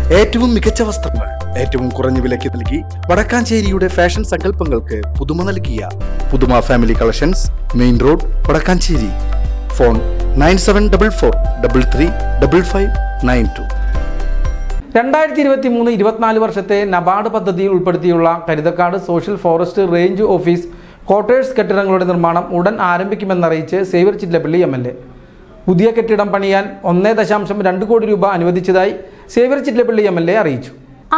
ഏറ്റവും മികച്ച വസ്ത്രങ്ങൾ ഏറ്റവും കുറഞ്ഞ വിലയ്ക്ക് നൽകി വടക്കാഞ്ചേരിയുടെ ഫാഷൻ സങ്കല്പങ്ങൾക്ക് പുതുമ നൽകിയ പുതുമ family collections, main road, Vadakkanchery. Phone 9744335592. 2023-24 വർഷത്തെ നബാർഡ് പദ്ധതിയിൽ ഉൾപ്പെടുത്തിയുള്ള Karuthakkad social forest range office quarters കെട്ടിടങ്ങളുടെ നിർമ്മാണം ഉടൻ ആരംഭിക്കുമെന്നറിയിച്ച് സേവ്യർ ചിറ്റലപ്പള്ളി MLA. പുതിയ കെട്ടിടം പണിയാൻ 1.2 കോടി രൂപ അനുവദിച്ചതായി സേവ്യർ ചിറ്റലപ്പള്ളി MLA അറിയിച്ചു.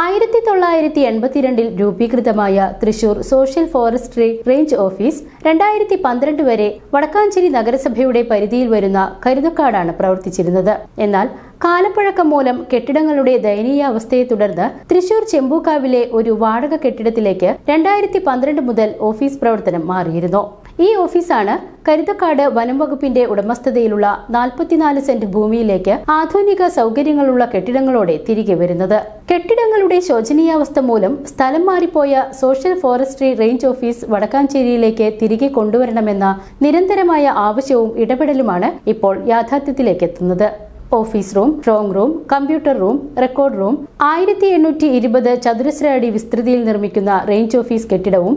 1982 രൂപീകൃതമായ Thrissur social forestry range office 2012 വരെ വടക്കാഞ്ചേരി നഗരസഭയുടെ പരിധിയിൽ വരുന്ന കരുതക്കാടാണ് പ്രവർത്തിച്ചിരുന്നത്. എന്നാൽ കാലപ്പഴക്കം മൂലം കെട്ടിടങ്ങളുടെ ദയനീയാവസ്ഥയെ തുടർന്ന് തൃശൂർ ചെമ്പൂക്കാവിലെ ഒരു വാടക കെട്ടിടത്തിലേക്ക് 2012 മുതൽ ഓഫീസ് പ്രവർത്തനം മാറിയിരുന്നു. ഈ ഓഫീസാണ് കരുതക്കാട് വനം വകുപ്പിന്റെ ഉടമസ്ഥതയിലുള്ള 44 സെന്റ് ഭൂമിയിലേക്ക് ആധുനിക സൗകര്യങ്ങളുള്ള കെട്ടിടങ്ങളോടെ തിരികെ വരുന്നത്. കെട്ടിടങ്ങളുടെ ശോചനീയാവസ്ഥ മൂലം സ്ഥലം മാറിപ്പോയ സോഷ്യൽ ഫോറസ്ട്രി റേഞ്ച് ഓഫീസ് വടക്കാഞ്ചേരിയിലേക്ക് തിരികെ കൊണ്ടുവരണമെന്ന നിരന്തരമായ ആവശ്യവും ഇടപെടലുമാണ് ഇപ്പോൾ യാഥാർത്ഥ്യത്തിലേക്ക് എത്തുന്നത്. Office room, strong room, computer room, record room, 1820 ചതുരശ്ര അടി വിസ്തൃതിയിൽ നിർമ്മിക്കുന്ന റേഞ്ച് ഓഫീസ് കെട്ടിടവും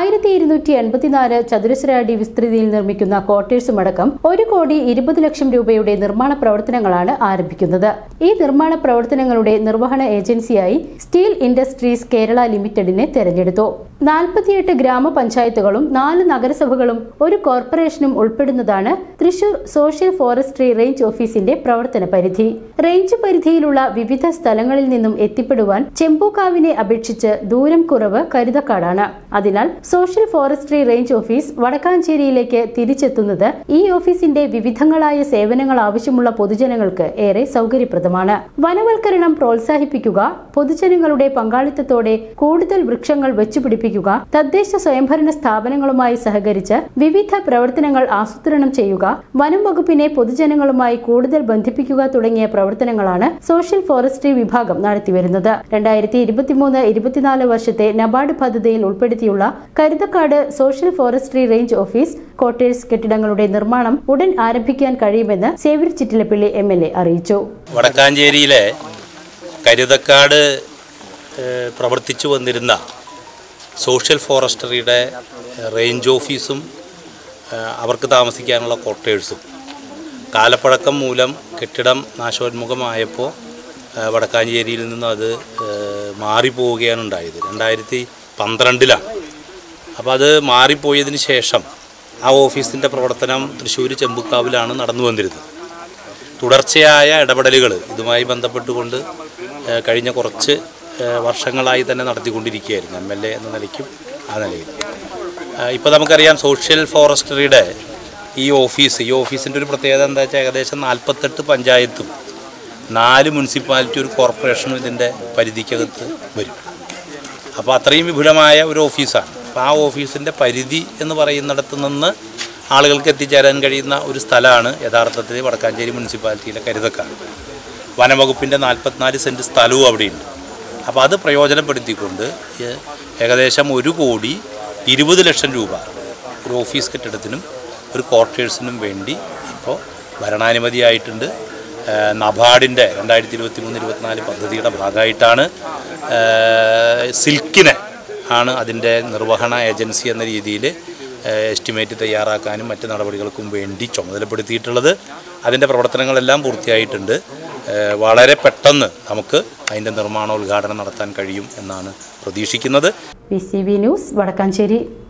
1284 ചതുരശ്ര അടി വിസ്തൃതിയിൽ നിർമ്മിക്കുന്ന ക്വാർട്ടേഴ്സും അടക്കം 1,20 ലക്ഷം രൂപയുടെ നിർമ്മാണ പ്രവർത്തനങ്ങളാണ് ആരംഭിക്കുന്നത്. ഈ നിർമ്മാണ പ്രവർത്തനങ്ങളുടെ നിർവഹണ ഏജൻസിയായി സ്റ്റീൽ ഇൻഡസ്ട്രീസ് കേരള ലിമിറ്റഡിനെ തെരഞ്ഞെടുത്തു. 48 ഗ്രാമപഞ്ചായത്തുകളും 4 നഗരസഭകളും ഒരു കോർപ്പറേഷനും ഉൾപ്പെടുന്നതാണ് തൃശൂർ സോഷ്യൽ ഫോറസ്ട്രി റേഞ്ച് ഓഫീസിന്റെ പ്രവർത്തന പരിധി. റേഞ്ച് പരിധിയിലുള്ള വിവിധ സ്ഥലങ്ങളിൽ നിന്നും എത്തിപ്പെടുവാൻ ചെമ്പൂക്കാവിനെ അപേക്ഷിച്ച് ദൂരം കുറവ് കരുതക്കാടാണ്. അതിനാൽ സോഷ്യൽ ഫോറസ്ട്രി റേഞ്ച് ഓഫീസ് വടക്കാഞ്ചേരിയിലേക്ക് തിരിച്ചെത്തുന്നത് ഈ ഓഫീസിന്റെ വിവിധങ്ങളായ സേവനങ്ങൾ ആവശ്യമുള്ള പൊതുജനങ്ങൾക്ക് ഏറെ സൗകര്യപ്രദമാണ്. വനവൽക്കരണം പ്രോത്സാഹിപ്പിക്കുക, പൊതുജനങ്ങളുടെ പങ്കാളിത്തത്തോടെ കൂടുതൽ വൃക്ഷങ്ങൾ വെച്ചുപിടിപ്പിക്കുക, തദ്ദേശ സ്വയംഭരണ സ്ഥാപനങ്ങളുമായി സഹകരിച്ച് വിവിധ പ്രവർത്തനങ്ങൾ ആസൂത്രണം ചെയ്യുക, വനം വകുപ്പിനെ പൊതുജനങ്ങളുമായി കൂടുതൽ ബന്ധിപ്പിക്കുക തുടങ്ങിയ പ്രവർത്തനങ്ങളാണ് സോഷ്യൽ ഫോറസ്ട്രി വിഭാഗം നടത്തിവരുന്നത്. 2023-24 വർഷത്തെ നബാർഡ് പദ്ധതിയിൽ ഉൾപ്പെടുത്തിയുള്ള Karuthakkad social forestry range office quarters കെട്ടിടങ്ങളുടെ നിർമ്മാണം ഉടൻ ആരംഭിക്കാൻ കഴിയുമെന്ന് സേവ്യർ ചിറ്റലപ്പള്ളി MLA അറിയിച്ചു. വടക്കാഞ്ചേരിയിലെ കരുതക്കാട് പ്രവർത്തിച്ചു വന്നിരുന്ന സോഷ്യൽ ഫോറസ്ട്രിയുടെ റേഞ്ച് ഓഫീസും അവർക്ക് താമസിക്കാനുള്ള ക്വാർട്ടേഴ്സും കാലപ്പഴക്കം മൂലം കെട്ടിടം നാശോന്മുഖമായപ്പോൾ വടക്കാഞ്ചേരിയിൽ നിന്ന് അത് മാറിപ്പോവുകയാണ് ഉണ്ടായത്. 2012 അപ്പോൾ അത് മാറിപ്പോയതിന് ശേഷം ആ ഓഫീസിൻ്റെ പ്രവർത്തനം തൃശ്ശൂർ ചെമ്പൂക്കാവിലാണ് നടന്നു വന്നിരുന്നത്. തുടർച്ചയായ ഇടപെടലുകൾ ഇതുമായി ബന്ധപ്പെട്ടുകൊണ്ട് കഴിഞ്ഞ കുറച്ച് വർഷങ്ങളായി തന്നെ നടത്തിക്കൊണ്ടിരിക്കുകയായിരുന്നു MLA എന്ന നിലയ്ക്കും ആ നിലയിൽ. ഇപ്പോൾ നമുക്കറിയാം സോഷ്യൽ ഫോറസ്ട്രിയുടെ ഈ ഓഫീസിൻ്റെ ഒരു പ്രത്യേകത എന്താ വെച്ചാൽ ഏകദേശം 48 പഞ്ചായത്തും 4 മുനിസിപ്പാലിറ്റി ഒരു കോർപ്പറേഷനും ഇതിൻ്റെ പരിധിക്കകത്ത് വരും. അപ്പോൾ അത്രയും വിപുലമായ ഒരു ഓഫീസാണ്. അപ്പോൾ ആ ഓഫീസിൻ്റെ പരിധി എന്ന് പറയുന്നിടത്ത് നിന്ന് ആളുകൾക്ക് എത്തിച്ചേരാൻ കഴിയുന്ന ഒരു സ്ഥലമാണ് യഥാർത്ഥത്തിൽ വടക്കാഞ്ചേരി മുനിസിപ്പാലിറ്റിയിലെ കരുതക്കാട്. വനംവകുപ്പിൻ്റെ 44 സെൻറ്റ് സ്ഥലവും അവിടെയുണ്ട്. അപ്പോൾ അത് പ്രയോജനപ്പെടുത്തിക്കൊണ്ട് ഏകദേശം 1,20 ലക്ഷം രൂപ ഒരു ഓഫീസ് കെട്ടിടത്തിനും ഒരു ക്വാർട്ടേഴ്സിനും വേണ്ടി ഇപ്പോൾ ഭരണാനുമതിയായിട്ടുണ്ട്. നബാർഡിൻ്റെ 2023-24 പദ്ധതിയുടെ ഭാഗമായിട്ടാണ് സിൽക്കിനെ ആണ് അതിൻ്റെ നിർവഹണ ഏജൻസി എന്ന രീതിയിൽ എസ്റ്റിമേറ്റ് തയ്യാറാക്കാനും മറ്റ് നടപടികൾക്കും വേണ്ടി ചുമതലപ്പെടുത്തിയിട്ടുള്ളത്. അതിൻ്റെ പ്രവർത്തനങ്ങളെല്ലാം പൂർത്തിയായിട്ടുണ്ട്. വളരെ പെട്ടെന്ന് നമുക്ക് അതിൻ്റെ നിർമ്മാണോദ്ഘാടനം നടത്താൻ കഴിയും എന്നാണ് പ്രതീക്ഷിക്കുന്നത്. PCB news, Vadakkanchery.